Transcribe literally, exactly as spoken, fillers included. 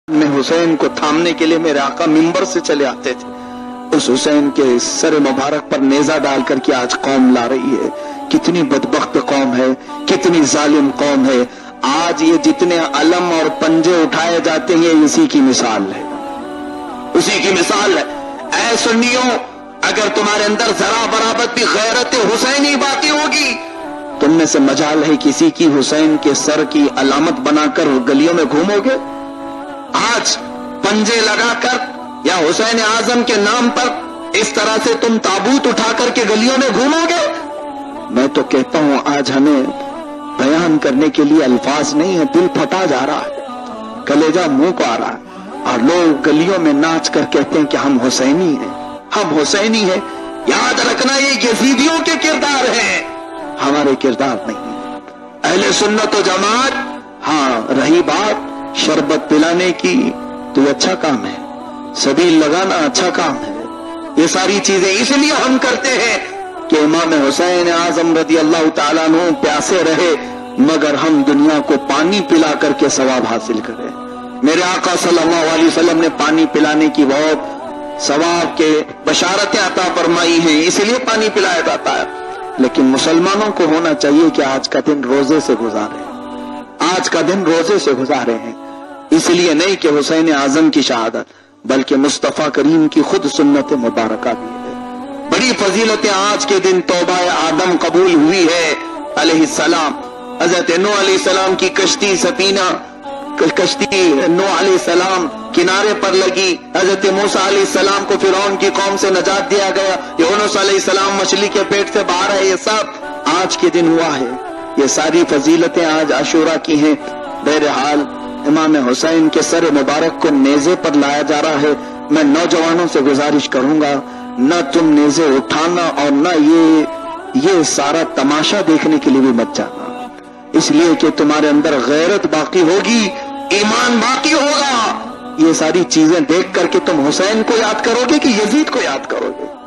میں حسین کو تھامنے کے لیے میرے آقا منبر سے چلے آتے تھے. اس حسین کے سر مبارک پر نیزہ ڈال کر کے آج قوم لا رہی ہے. کتنی بدبخت قوم ہے, کتنی ظالم قوم ہے. آج یہ جتنے علم اور پنجے اٹھائے جاتے ہیں اسی کی مثال ہے, اسی کی مثال ہے. اے سنیوں, اگر تمہارے اندر ذرا برابر بھی غیرت حسینی باقی ہوگی, تم میں سے مجال ہے کسی کی حسین کے سر کی علامت بنا کر گلیوں میں گھومو گے؟ آج پنجے لگا کر یا حسین اعظم کے نام پر اس طرح سے تم تابوت اٹھا کر کے گلیوں میں گھومو گے؟ میں تو کہتا ہوں آج ہمیں بیان کرنے کے لیے الفاظ نہیں ہے, دل پھٹا جا رہا ہے, کلیجہ منہ کو آ رہا ہے, اور لوگ گلیوں میں ناچ کر کہتے ہیں کہ ہم حسینی ہیں, ہم حسینی ہیں. یاد رکھنا یہ یزیدیوں کے کردار ہیں, ہمارے کردار نہیں. اہل سنت و جماعت, ہاں رہی بات شربت پلانے کی تو یہ اچھا کام ہے, سبیل لگانا اچھا کام ہے, یہ ساری چیزیں اس لیے ہم کرتے ہیں کہ امام حسین اعظم رضی اللہ تعالیٰ عنہ پیاسے رہے مگر ہم دنیا کو پانی پلا کر کے ثواب حاصل کریں. میرے آقا صلی اللہ علیہ وسلم نے پانی پلانے کی بہت ثواب کے بشارتیں عطا فرمائی ہیں, اس لیے پانی پلایا جاتا ہے. لیکن مسلمانوں کو ہونا چاہیے کہ آج کا دن روزے سے گزارے, آج کا دن روزے سے گزارے ہیں. اس لیے نہیں کہ حسین اعظم کی شہادت, بلکہ مصطفیٰ کریم کی خود سنت مبارکہ بھی ہے. بڑی فضیلتیں آج کے دن توبہ آدم قبول ہوئی ہے علیہ السلام. حضرت نوح علیہ السلام کی کشتی سفینہ, کشتی نوح علیہ السلام کنارے پر لگی. حضرت موسیٰ علیہ السلام کو فرعون کی قوم سے نجات دیا گیا. یونس علیہ السلام مچھلی کے پیٹ سے باہر ہے. یہ سب آج کے دن ہوا ہے. یہ ساری فضیلتیں آج عاشورہ کی ہیں. بہرحال امام حسین کے سر مبارک کو نیزے پر لایا جا رہا ہے. میں نوجوانوں سے گزارش کروں گا, نہ تم نیزے اٹھانا اور نہ یہ یہ سارا تماشا دیکھنے کے لیے بھی مت جانا, اس لیے کہ تمہارے اندر غیرت باقی ہوگی, ایمان باقی ہوگا. یہ ساری چیزیں دیکھ کر کے تم حسین کو یاد کرو گے کہ یزید کو یاد کرو گے؟